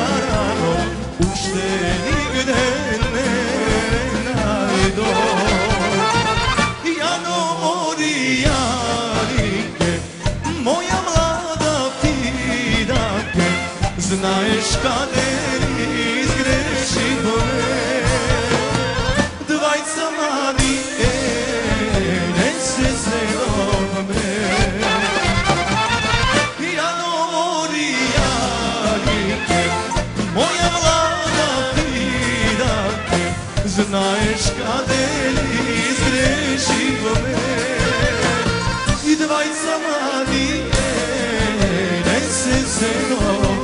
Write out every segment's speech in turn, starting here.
rano, ušte nigde ne najdo. Jano mori Janike, moja mlada Fidake, znaješ kade izgreši me. Dvajca mladi, ne se zelo me. Jano mori Janike, moja mlada Fidake, znaješ kade izgreši me. I dvajca mladi, ne se zelo me.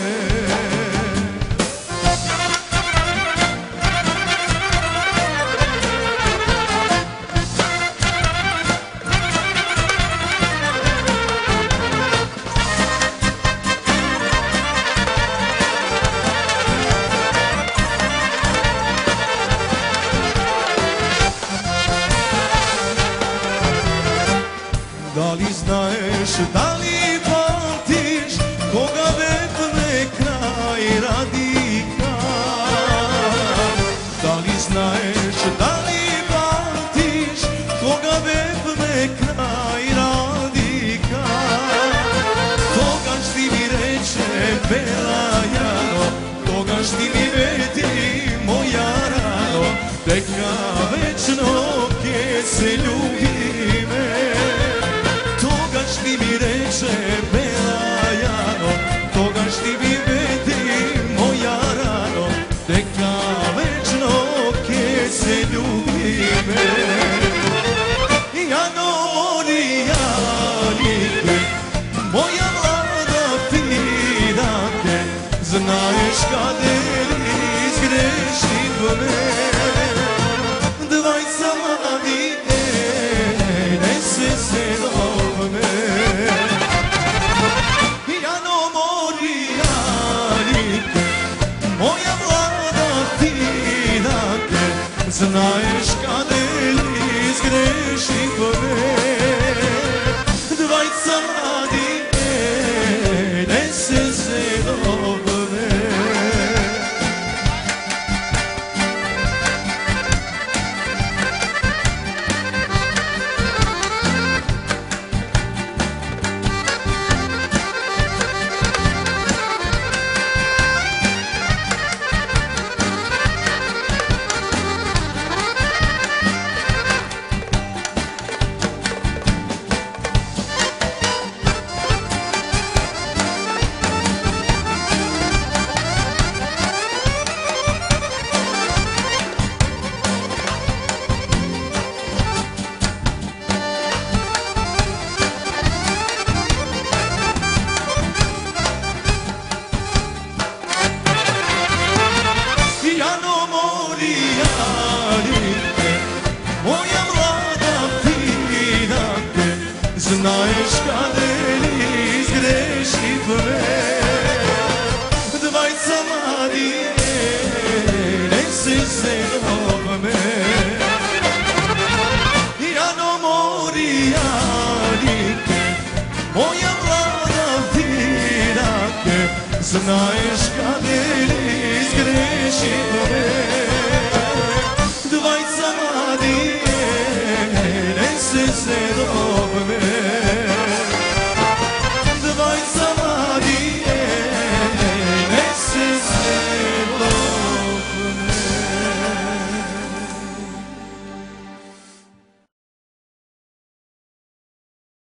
Da li znaješ, da li pamtiš, koga vedme kraj radika? Da li znaješ, da li pamtiš, koga vedme kraj radika? Koga šti mi reče bela Jano, koga šti mi vedi moja rano, neka večno kje se ljubi me. Šti mi reče bela Jano, toga šti mi vedi moja rano, neka večno kje se ljubi me. Jano mori Janike, moja mlada Fidake, znaješ kade izgreši me. Dvajca mladi, ne se zelo me. Jano mori Janike, moja mlada Fidake, znaješ kade izgreši me. Dvajca mladi, ne se zelo me. Jano mori Janike, moja mlada Fidake, znaješ kade izgreši me. Dvajca mladi, ne se zelo